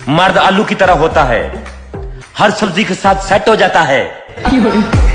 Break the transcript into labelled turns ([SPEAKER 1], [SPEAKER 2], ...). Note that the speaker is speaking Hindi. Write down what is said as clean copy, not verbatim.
[SPEAKER 1] मर्द आलू की तरह होता है, हर सब्जी के साथ सेट हो जाता है।